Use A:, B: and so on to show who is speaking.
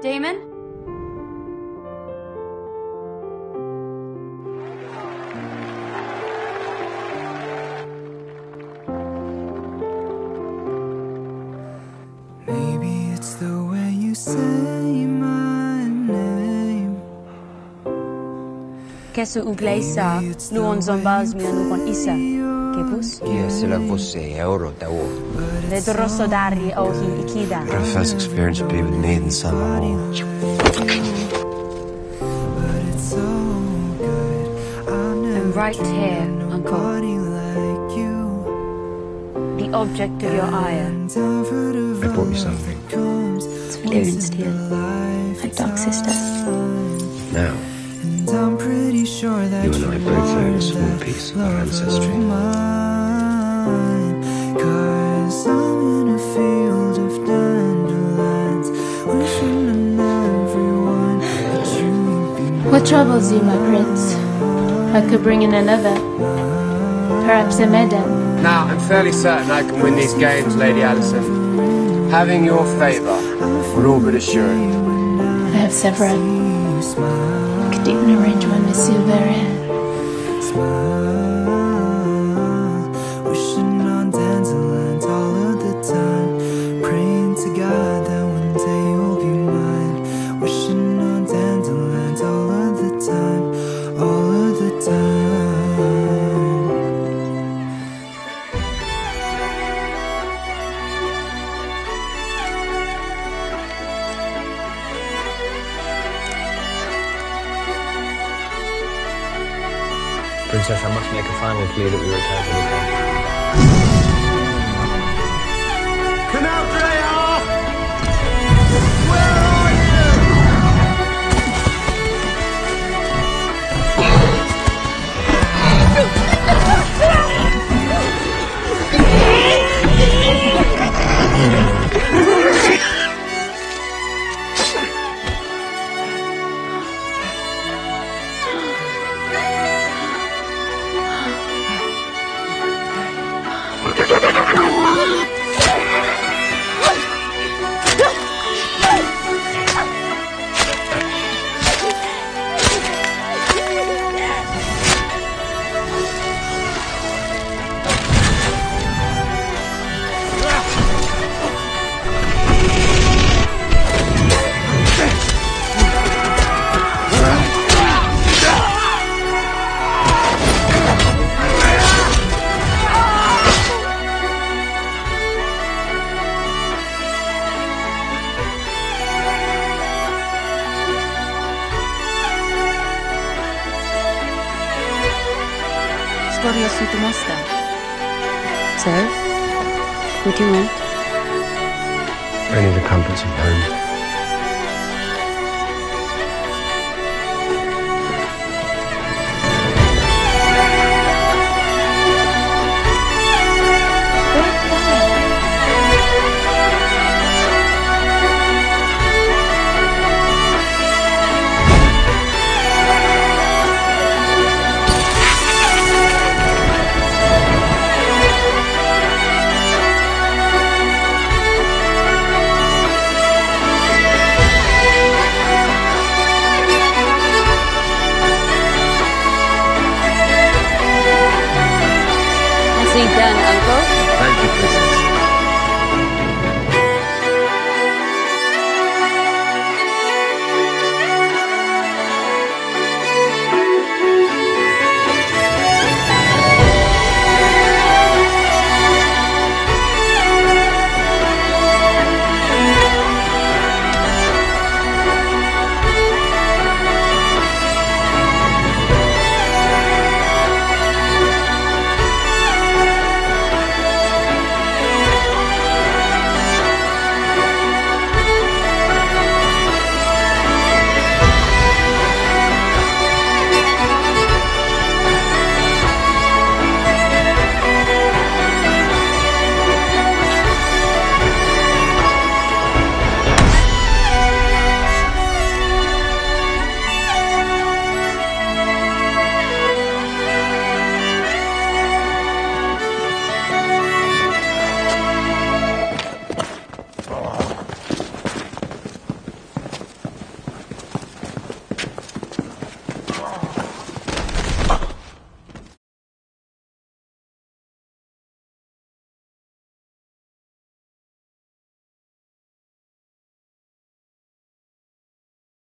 A: Daemon?
B: Maybe it's the way you say my name.
A: Kesu ugleisa luon zombaz mi anukon isa. Kepus?
C: Kia sillä vuossi euro tau.
A: Vedrosso dari ohi ikida.
C: Our first experience would be with me in summer.
B: But it's so good.
A: And right here, Uncle,
B: Like you.
A: the object of your ire.
C: I brought you something.
A: It's Valerian's dear. My dark sister.
C: Now,
B: And I'm pretty sure that
C: you and I both own a small piece of our ancestry.
B: Cause I'm in a field of dandelions, wishing on everyone that you would be mine.
D: What troubles you, my prince? I could bring in another. Perhaps a maiden.
E: Now, I'm fairly certain I can win these games, Lady Alicent. Having your favour would all but assure it.
D: I have several. Could even arrange one with Silveria.
B: Wishing on dandelions all of the time, praying to God that one day you'll be mine. Wishing on dandelions all of the time, all of the time.
F: Princess, I must make a final plea that we return to the camp.
E: Canal Dreyer! Where are
A: So, what do you want?
C: Only the comforts of home.
A: Nicely done,